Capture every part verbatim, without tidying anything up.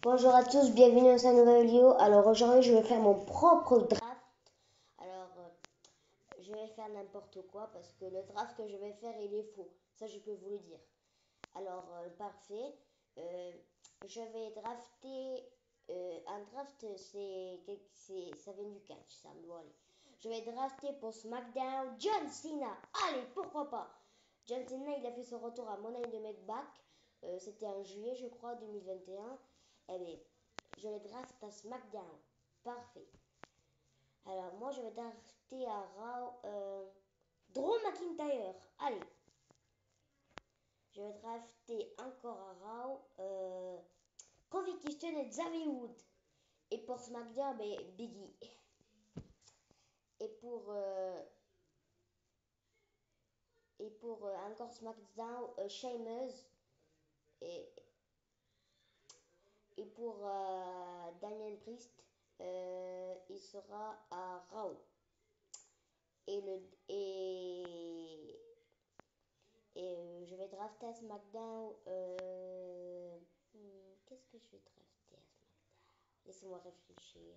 Bonjour à tous, bienvenue dans cette nouvelle vidéo. Alors aujourd'hui je vais faire mon propre draft. Alors euh, je vais faire n'importe quoi parce que le draft que je vais faire il est faux. Ça je peux vous le dire. Alors euh, parfait. Euh, je vais drafter euh, un draft c'est c'est ça vient du catch ça. Bon allez. Je vais drafter pour SmackDown John Cena. Allez pourquoi pas. John Cena il a fait son retour à Money in the Bank Back. Euh, C'était en juillet je crois deux mille vingt et un. Eh bien, je le draft à SmackDown. Parfait. Alors, moi, je vais drafter à Raw euh, Drew McIntyre. Allez. Je vais drafter encore à Raw euh, Kofi Kingston et Xavier Wood. Et pour SmackDown, ben, Biggie. Et pour, euh, et pour euh, encore SmackDown, euh, Sheamus. Et, et pour euh, Daniel Priest, euh, il sera à Raw. Et le et Et euh, je vais drafter à SmackDown. Euh, hmm, Qu'est-ce que je vais drafter à SmackDown? Laissez-moi réfléchir.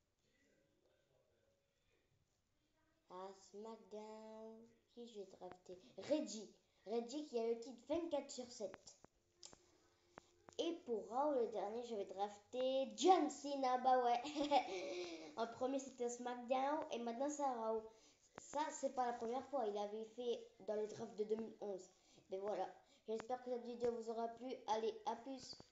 À SmackDown, qui je vais drafter? Reggie. Reggie qui a le titre vingt-quatre sur sept. Et pour Raw, le dernier, je vais drafter John Cena. Bah ouais. En premier, c'était SmackDown et maintenant, c'est Raw. Ça, c'est pas la première fois. Il avait fait dans le draft de deux mille onze. Mais voilà. J'espère que cette vidéo vous aura plu. Allez, à plus.